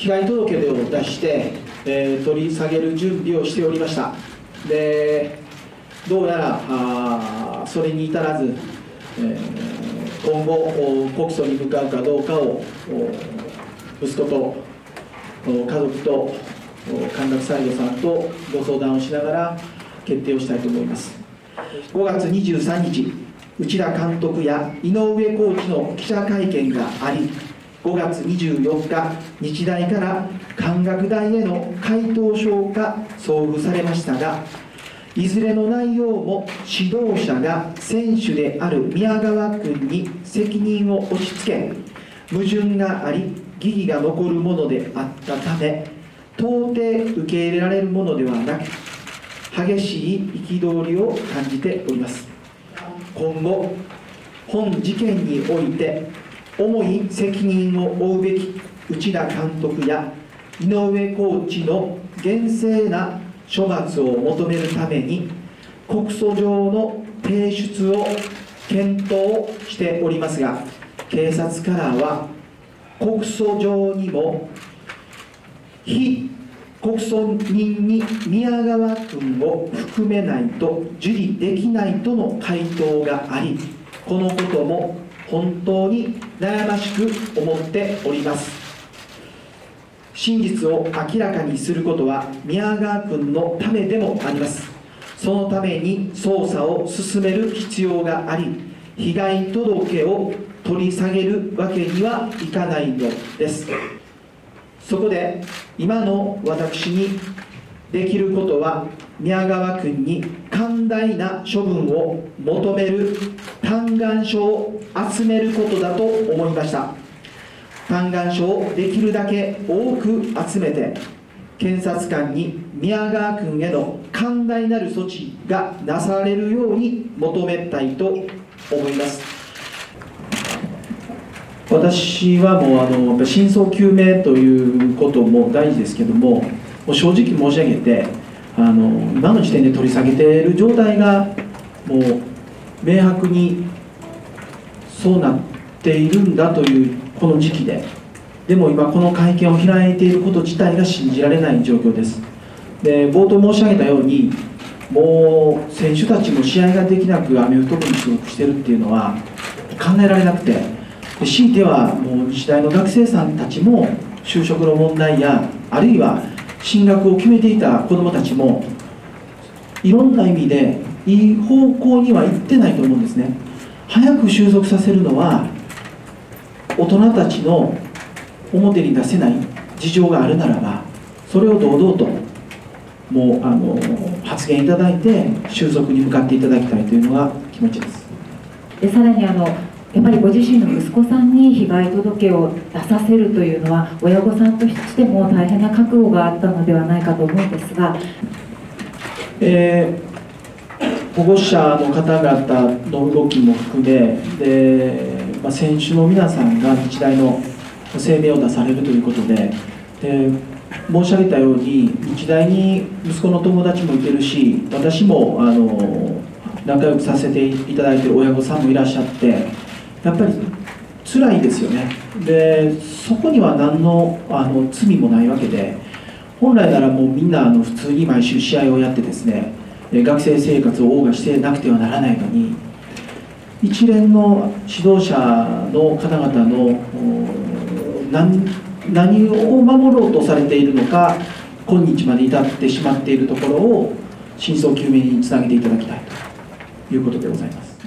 被害届を出して、取り下げる準備をしておりました。でどうやらそれに至らず、今後告訴に向かうかどうかを息子と家族と神田サイドさんとご相談をしながら決定をしたいと思います。5月23日、内田監督や井上コーチの記者会見があり、5月24日、日大から関学大への回答書が送付されましたが、いずれの内容も指導者が選手である宮川君に責任を押し付け、矛盾があり、疑義が残るものであったため、到底受け入れられるものではなく、激しい憤りを感じております。今後、本事件において、重い責任を負うべき内田監督や井上コーチの厳正な処罰を求めるために、告訴状の提出を検討しておりますが、警察からは、告訴状にも非告訴人に宮川君を含めないと受理できないとの回答があり、このことも本当に悩ましく思っております。真実を明らかにすることは宮川君のためでもあります。そのために捜査を進める必要があり、被害届を取り下げるわけにはいかないのです。そこで今の私にできることは、宮川君に寛大な処分を求める嘆願書を集めることだと思いました。嘆願書をできるだけ多く集めて、検察官に宮川君への寛大なる措置がなされるように求めたいと思います。私はもうやっぱ真相究明ということも大事ですけども、正直申し上げて今の時点で取り下げている状態がもう明白にそうなっているんだというこの時期でも今この会見を開いていること自体が信じられない状況です。で冒頭申し上げたように、もう選手たちも試合ができなくアメフト部に所属しているっていうのは考えられなくて、強いてはもう日大の学生さんたちも就職の問題や、あるいは進学を決めていた子どもたちもいろんな意味でいい方向には行ってないと思うんですね。早く収束させるのは大人たちの表に出せない事情があるならば、それを堂々ともう発言いただいて収束に向かっていただきたいというのが気持ちです。 さらにやっぱりご自身の息子さんに被害届を出させるというのは、親御さんとしても大変な覚悟があったのではないかと思うんですが、 保護者の方々の動きも含めで、選手の皆さんが日大の声明を出されるということで、申し上げたように日大に息子の友達もいてるし、私も仲良くさせていただいている親御さんもいらっしゃって、やっぱり辛いですよね。でそこには何の罪もないわけで、本来ならもうみんな普通に毎週試合をやってですね、学生生活を謳歌してなくてはならないのに、一連の指導者の方々の何を守ろうとされているのか、今日まで至ってしまっているところを真相究明につなげていただきたいということでございます。